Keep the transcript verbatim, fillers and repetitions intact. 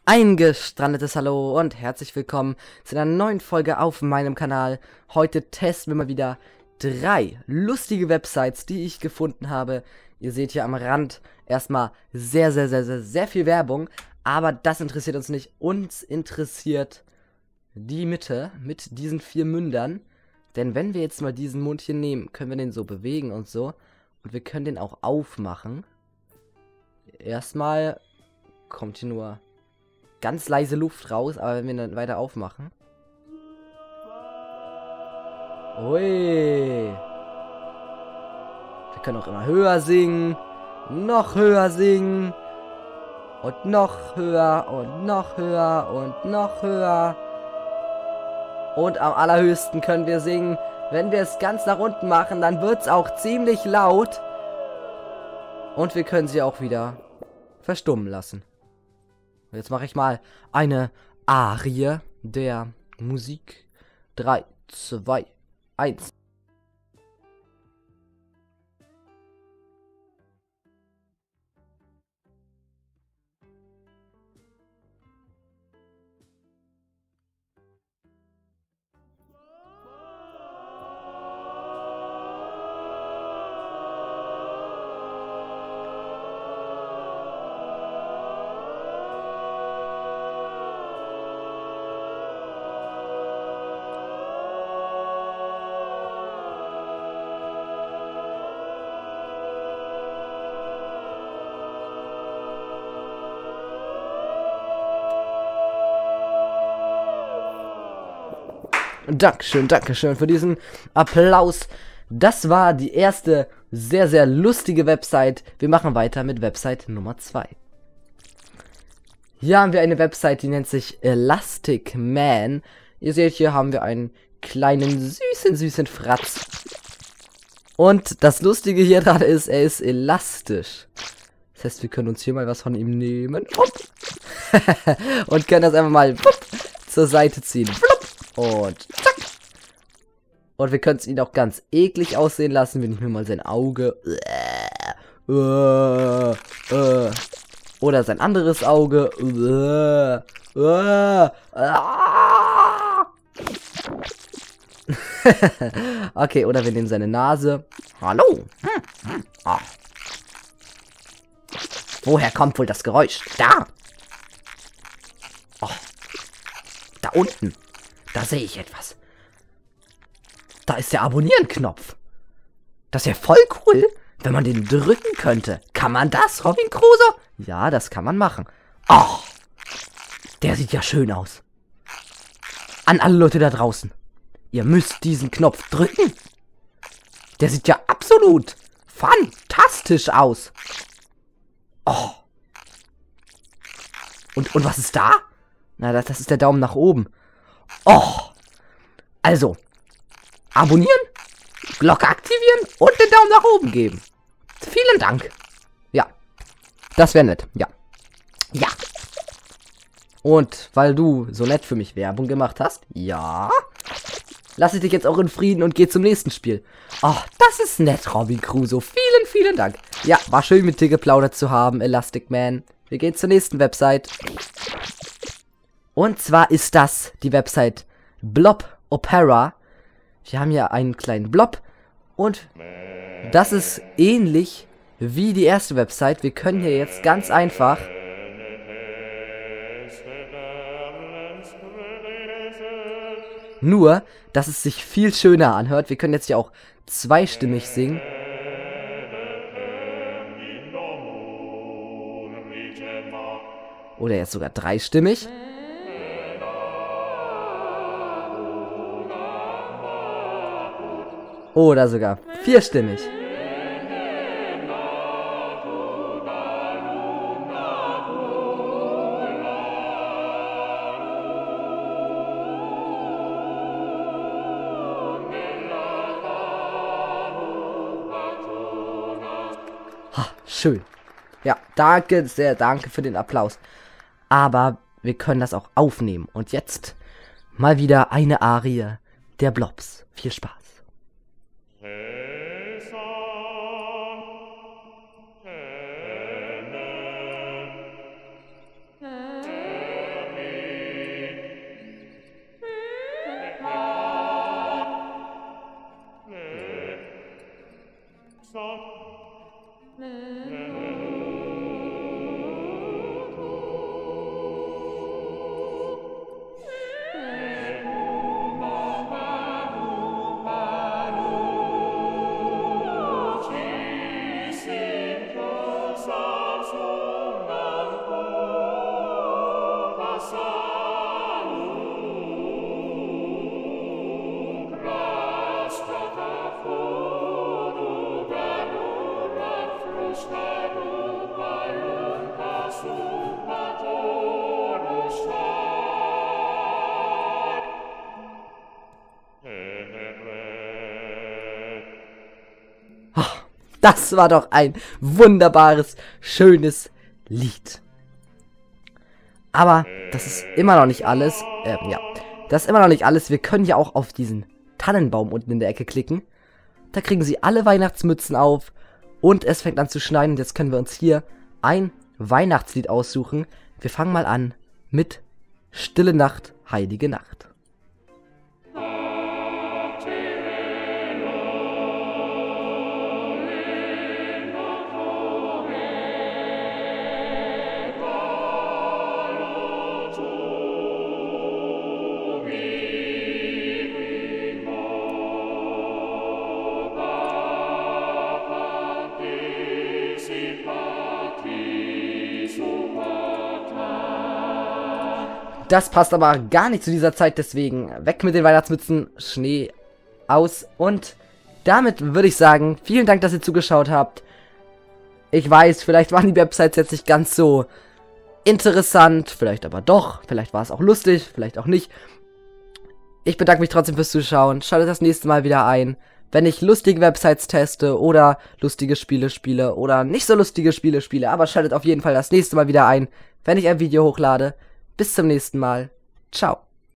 Ein gestrandetes Hallo und herzlich willkommen zu einer neuen Folge auf meinem Kanal. Heute testen wir mal wieder drei lustige Websites, die ich gefunden habe. Ihr seht hier am Rand erstmal sehr, sehr, sehr, sehr, sehr viel Werbung. Aber das interessiert uns nicht. Uns interessiert die Mitte mit diesen vier Mündern. Denn wenn wir jetzt mal diesen Mund hier nehmen, können wir den so bewegen und so. Und wir können den auch aufmachen. Erstmal kommt hier nur ganz leise Luft raus, aber wenn wir dann weiter aufmachen. Ui. Wir können auch immer höher singen. Noch höher singen. Und noch höher und noch höher und noch höher. Und am allerhöchsten können wir singen. Wenn wir es ganz nach unten machen, dann wird es auch ziemlich laut. Und wir können sie auch wieder verstummen lassen. Jetzt mache ich mal eine Arie der Musik. drei, zwei, eins. Dankeschön, Dankeschön für diesen Applaus. Das war die erste sehr, sehr lustige Website. Wir machen weiter mit Website Nummer zwei. Hier haben wir eine Website, die nennt sich Elastic Man. Ihr seht, hier haben wir einen kleinen, süßen, süßen Fratz. Und das Lustige hier dran ist, er ist elastisch. Das heißt, wir können uns hier mal was von ihm nehmen. Und können das einfach mal zur Seite ziehen. Und zack. Und wir können es ihn auch ganz eklig aussehen lassen, wenn ich mir mal sein Auge oder sein anderes Auge. Okay, oder wir nehmen seine Nase. Hallo. Oh. Woher kommt wohl das Geräusch? Da. Oh. Da unten. Da sehe ich etwas. Da ist der Abonnieren-Knopf. Das wäre voll cool, wenn man den drücken könnte. Kann man das, Robin Crusoe? Ja, das kann man machen. Oh, der sieht ja schön aus. An alle Leute da draußen. Ihr müsst diesen Knopf drücken. Der sieht ja absolut fantastisch aus. Oh. Und, und was ist da? Na, das, das ist der Daumen nach oben. Oh. Also, abonnieren, Glocke aktivieren und den Daumen nach oben geben. Vielen Dank. Ja, das wäre nett. Ja. Ja. Und weil du so nett für mich Werbung gemacht hast, ja, lasse ich dich jetzt auch in Frieden und gehe zum nächsten Spiel. Oh, das ist nett, Robin Crusoe. Vielen, vielen Dank. Ja, war schön mit dir geplaudert zu haben, Elastic Man. Wir gehen zur nächsten Website. Und zwar ist das die Website Blob Opera. Wir haben hier einen kleinen Blob und das ist ähnlich wie die erste Website. Wir können hier jetzt ganz einfach nur, dass es sich viel schöner anhört. Wir können jetzt hier auch zweistimmig singen. Oder jetzt sogar dreistimmig. Oder sogar vierstimmig. Ha, schön. Ja, danke, sehr danke für den Applaus. Aber wir können das auch aufnehmen. Und jetzt mal wieder eine Arie der Blobs. Viel Spaß. Das war doch ein wunderbares, schönes Lied. Aber das ist immer noch nicht alles. Ähm, ja. Das ist immer noch nicht alles. Wir können ja auch auf diesen Tannenbaum unten in der Ecke klicken. Da kriegen sie alle Weihnachtsmützen auf. Und es fängt an zu schneien. Und jetzt können wir uns hier ein Weihnachtslied aussuchen. Wir fangen mal an mit Stille Nacht, Heilige Nacht. Das passt aber gar nicht zu dieser Zeit, deswegen weg mit den Weihnachtsmützen, Schnee aus. Und damit würde ich sagen, vielen Dank, dass ihr zugeschaut habt. Ich weiß, vielleicht waren die Websites jetzt nicht ganz so interessant, vielleicht aber doch, vielleicht war es auch lustig, vielleicht auch nicht. Ich bedanke mich trotzdem fürs Zuschauen, schaltet das nächste Mal wieder ein, wenn ich lustige Websites teste oder lustige Spiele spiele oder nicht so lustige Spiele spiele, aber schaltet auf jeden Fall das nächste Mal wieder ein, wenn ich ein Video hochlade. Bis zum nächsten Mal. Ciao.